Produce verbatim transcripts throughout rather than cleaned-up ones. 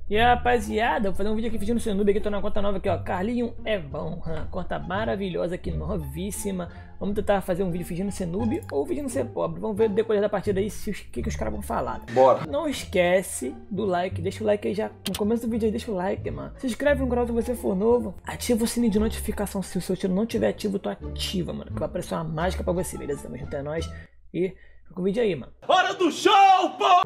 E aí, rapaziada, vou fazer um vídeo aqui fingindo ser noob aqui, tô na conta nova aqui, ó, Carlinho é bom, hum, conta maravilhosa aqui, novíssima. Vamos tentar fazer um vídeo fingindo ser noob ou fingindo ser pobre. Vamos ver no decorrer da partida aí se, o que, que os caras vão falar. Bora. Não esquece do like, deixa o like aí já, no começo do vídeo aí, deixa o like, mano. Se inscreve no canal se você for novo. Ativa o sininho de notificação, se o seu tiro não tiver ativo, tu ativa, mano, que vai aparecer uma mágica pra você, beleza? Tamo junto, é nóis. E fica com o vídeo aí, mano. Hora do show, pô!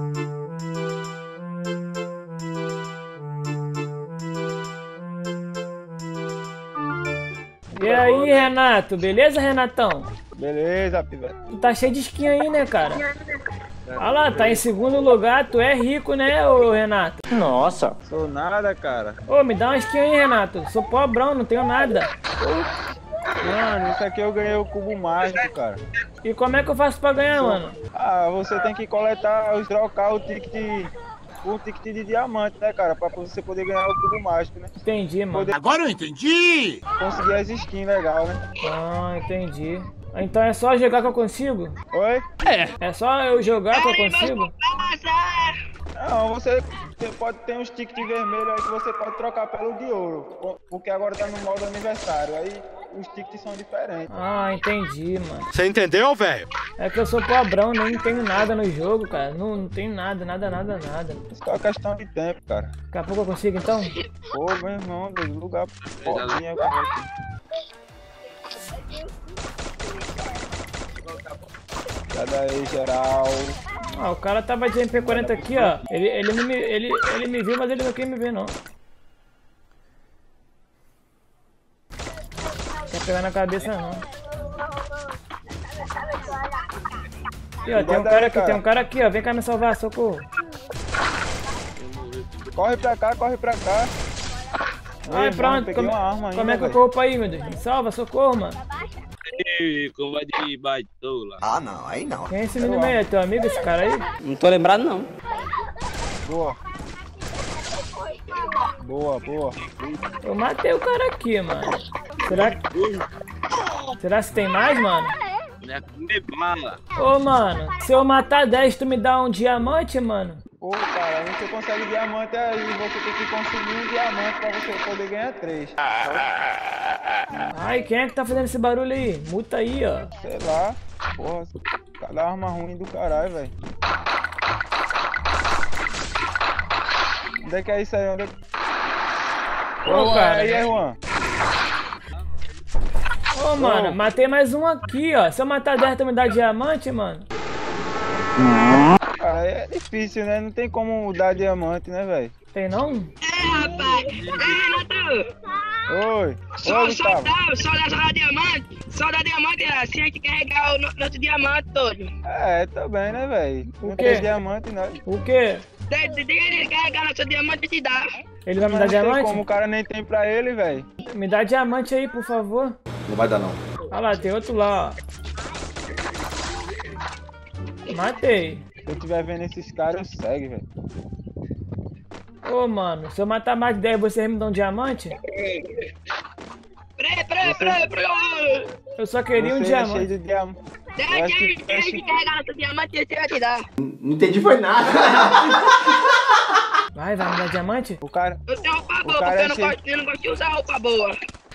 E aí, Renato, beleza, Renatão? Beleza, pivete. Tu tá cheio de skin aí, né, cara? Olha lá, tá em segundo lugar, tu é rico, né, ô Renato? Nossa. Sou nada, cara. Ô, me dá uma skin aí, Renato. Sou pobrão, não tenho nada. Mano, isso aqui eu ganhei o cubo mágico, cara. E como é que eu faço pra ganhar, mano? Ah, você tem que coletar, trocar o ticket, o ticket de diamante, né, cara? Pra você poder ganhar o cubo mágico, né? Entendi, mano. Poder Agora eu entendi! conseguir as skins legal, né? Ah, entendi. Então é só jogar que eu consigo? Oi? É só eu jogar que eu consigo? Não, você tem- pode ter uns tickets vermelhos aí que você pode trocar pelo de ouro. Porque agora tá no modo aniversário, aí os tickets são diferentes. Ah, entendi, mano. Você entendeu, velho? É que eu sou pobrão, nem tenho nada no jogo, cara. Não, não tenho nada, nada, nada, nada. Isso é uma questão de tempo, cara. Daqui a pouco eu consigo, então? Pô, meu irmão, dois lugar pobrinho agora aqui. Sai daí, geral. Ah, o cara tava de M P quarenta aqui, ó. Ele, ele, não me, ele, ele me viu, mas ele não quer me ver, não. Quer pegar na cabeça, não. Aqui, ó, tem um cara aqui, tem um cara aqui, ó. Vem cá me salvar, socorro. Corre pra cá, corre pra cá. Ai, Ei, pra mano, onde? peguei Como, uma arma como ainda, é que eu velho. corro pra aí, meu Deus? Me salva, socorro, mano. Ei, como de baitola. Ah, não, aí não. Quem é esse menino aí? É teu amigo esse cara aí? Não tô lembrado, não. Boa. Boa, boa. Eu matei o cara aqui, mano. Será que... Será que tem mais, mano? Não é comer bala. Ô, mano, se eu matar dez, tu me dá um diamante, mano? Pô, cara, você consegue diamante aí, você tem que conseguir um diamante pra você poder ganhar três. Ai, quem é que tá fazendo esse barulho aí? Muta aí, ó. Sei lá. Porra, cada arma ruim do caralho, velho. Onde é que é isso aí? Onde é que... Ô, cara. Aí, Juan. Ô, mano, matei mais um aqui, ó. Se eu matar dez, tu me dá diamante, mano? Cara, é difícil, né? Não tem como dar diamante, né, velho? Tem não? É, rapaz! É, Renato! Oi. Só, Oi, só Gustavo. dá, só dá, só dá diamante! Só dá diamante, é, se a gente carregar o no- nosso diamante todo. É, também, né, velho? O Não quê? tem diamante, né? O quê? Tem que carregar nosso diamante e te dar. Ele vai me Mas dar não tem diamante? como, o cara nem tem pra ele, velho. Me dá diamante aí, por favor. Não vai dar, não. Olha lá, tem outro lá, ó. Matei. Se eu tiver vendo esses caras, eu segue, velho. Ô, mano, se eu matar mais de dez, vocês me dão diamante? Peraí, peraí, peraí, peraí. Eu só queria um Você é diamante. cheio de diamante. Deixa Eu acho que- que a gente carregar nosso diamante e você vai te dar. Não entendi foi nada. Vai, vai me dar diamante? O cara, Eu tenho roupa boa, cara porque é eu não, cheio- gosto, eu não gosto de usar roupa boa.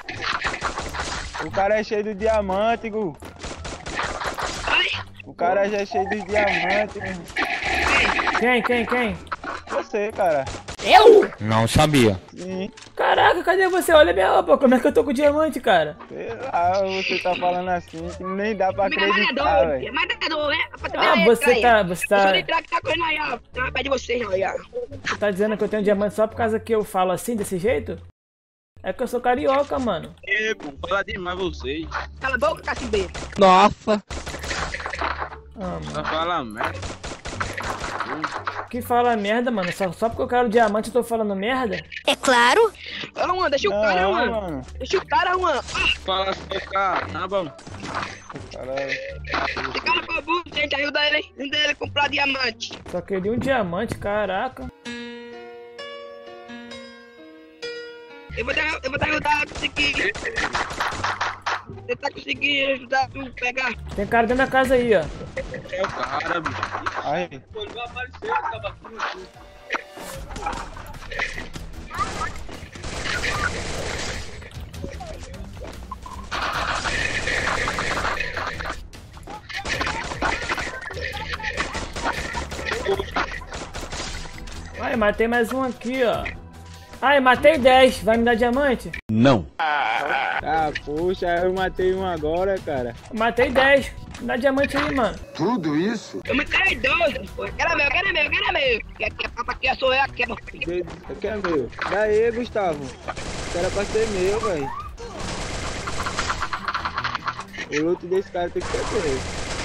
o cara é cheio de diamante, Gu. Ai, O cara já é cheio de diamante, meu irmão. Quem, quem, quem? Você, cara. Eu? Não sabia. Sim. Caraca, cadê você? Olha minha roupa, como é que eu tô com diamante, cara? Sei lá, você tá falando assim que nem dá pra é acreditar, matador, velho. é matador, né? Ah, você tá, você Eu sou tá, de traque, tá correndo aí, ó. Tá perto de vocês, ó, aí, ó. você tá dizendo que eu tenho diamante só por causa que eu falo assim, desse jeito? É que eu sou carioca, mano. Ei, pô, fala demais vocês. Cala a boca, cacimbeiro. Nossa. Ah, mano. Só fala merda. Que fala merda, mano. Só, só porque eu quero diamante eu tô falando merda? Ô, Juan, deixa o cara, Não, Juan. mano. Deixa o cara, Juan. Ah, Fala só, cara. Tá bom. Cara, esse cara foi burro, gente. Ajuda ele, ajuda ele a comprar diamante. Só queria um diamante, caraca. Eu vou te, eu vou te ajudar a conseguir. Tentar conseguir ajudar tu a pegar. Tem cara dentro da casa aí, ó. É o cara, bicho. aí. Pô, não vai aparecer, tava aqui. Aí, matei mais um aqui, ó. Ai, matei dez. Vai me dar diamante? Não. Ah, poxa, eu matei um agora, cara. Matei dez. Me dá diamante aí, mano. Tudo isso? Eu me caí dois, pô. Quero meu, quero meu, quero meu. Quer que papo aqui sou eu aqui, meu filho. Aqui é meu. Daí, Gustavo. Era pra ser meu, velho. O loot desse cara tem que ser meu.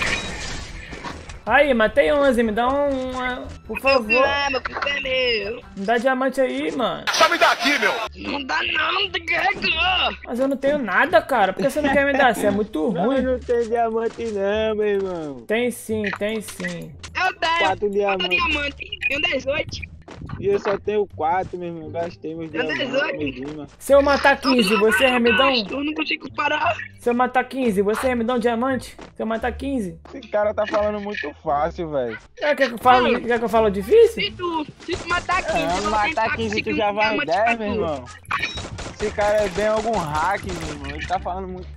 Aí, matei onze. Me dá um... uma- Por favor. Ah, meu filho é meu. Me dá diamante aí, mano. Só me dá aqui, meu. Não dá não, tem que regar. Mas eu não tenho nada, cara. Por que você não quer me dar? Você é muito Não, ruim. não tem diamante não, meu irmão. Tem sim, tem sim. Eu tenho Quatro diamantes. diamante. Tenho dezoito. E eu só tenho quatro, meu irmão. Gastei meus Eu diamantes, dezoito. meu Dima. Se eu matar quinze, você vai me dar um... Eu não consigo parar. Se eu matar quinze, você vai me dar um diamante? Se eu matar quinze? Esse cara tá falando muito fácil, velho. Quer que eu falo, quer que eu falo difícil? Se tu, se tu matar quinze, É, eu vou matar tentar quinze tu conseguir já um vai diamante pra dez, meu tu. irmão. Esse cara é bem algum hack, meu irmão. Ele tá falando muito.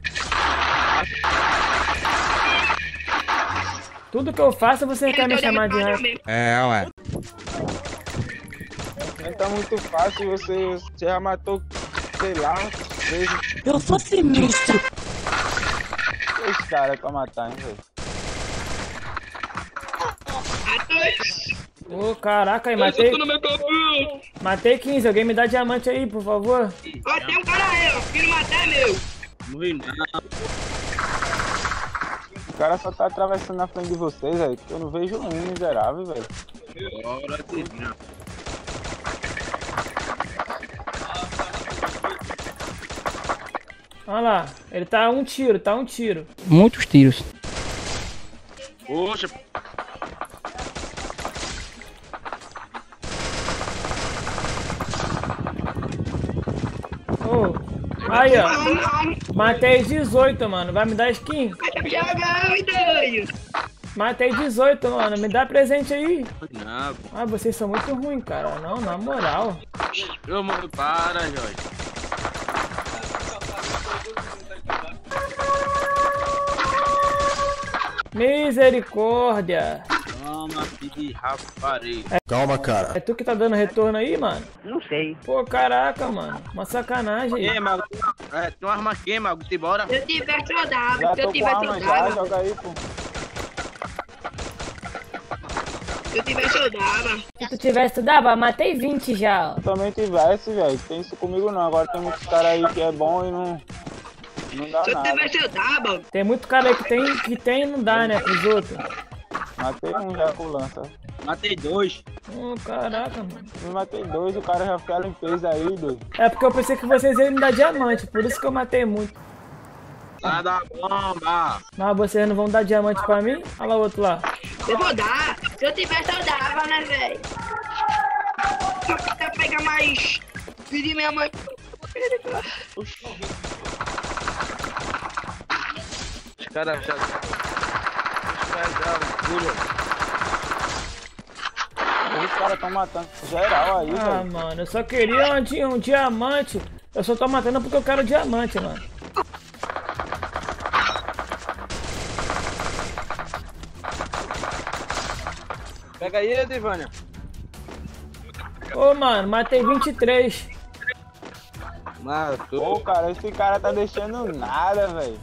Tudo que eu faço, você quer me chamar de hack. É, ué. Ele tá muito fácil. Você, você já matou, sei lá, vezes. Eu sou sinistro. Três caras pra matar, hein, velho. Ô, caraca, aí, Eu matei, tô no meu corpinho. matei quinze. Alguém me dá diamante aí, por favor. Ó, tem um cara aí, ó. Quero matar, meu. Morri não. O cara só tá atravessando na frente de vocês, velho. Porque eu não vejo um miserável, velho. Bora, Tidinha. Olha lá, ele tá a um tiro, tá a um tiro. Muitos tiros. Poxa, Ô, aí, ó. Matei dezoito, mano. Vai me dar skin? Joga, doido. Matei dezoito, mano. Me dá presente aí. não. Ah, vocês são muito ruins, cara. Não, na moral. Eu morri, para, Jorge. Misericórdia. Toma, filho de rapariga. Calma, cara. É tu que tá dando retorno aí, mano? Não sei. Pô, caraca, mano. Uma sacanagem aí. Ei, Mago, é, tem uma arma aqui, Mago, te bora. Se eu tiver saudável, Já se eu tô com tiver arma já, saudável, joga aí, pô. se eu tiver saudável. Se tu tivesse, tu dava. Matei vinte já, ó. Também tivesse, velho. Tem isso comigo não. Agora tem muitos caras aí que é bom e não. Não dá Se eu nada. tiver saudável, Tem muito cara aí que tem que tem e não dá, né, pros outros. Matei um já com lança. Matei dois. Ô, caraca, mano. Me matei dois, o cara já fez a limpeza aí, doido. É porque eu pensei que vocês iam me dar diamante, por isso que eu matei muito. Vai dar bomba. Mas vocês não vão dar diamante pra mim? Olha lá o outro lá. eu vou dar. Se eu tiver saudável, né, velho? Se eu quiser pegar mais... Pedir minha mãe... Os caras já... Os caras já... Pula. Os caras tão matando geral aí, Ah, velho. mano, eu só queria um, di- um diamante. Eu só tô matando porque eu quero diamante, mano. Pega aí, Edivânia. Ô, mano, matei vinte e três. Matou. Pô, cara, esse cara tá deixando nada, velho.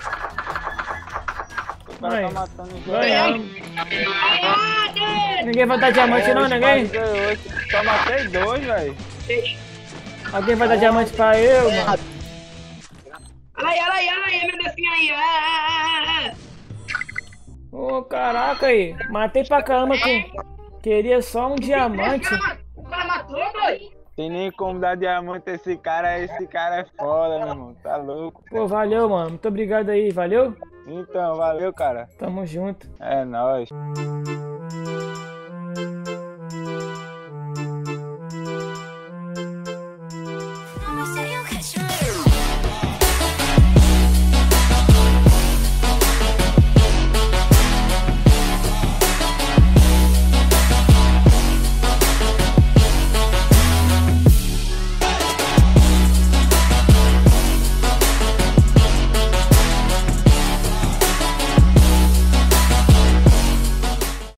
O cara Aí, tá matando geral. Ganhamos. Ninguém vai dar diamante não, ninguém? Ganhou. Só matei dois, velho. Alguém vai dar diamante pra eu, mano? Olha aí, olha aí, olha aí, meu Deusinho aí. Ah, ah, ah. Ô, caraca aí. Matei pra caramba com... Queria só um diamante. O cara matou, doido. Tem nem como dar diamante a esse cara, esse cara é foda, meu irmão. Tá louco. Pô, valeu, mano. Muito obrigado aí, valeu? Então, valeu, cara. Tamo junto. É nóis.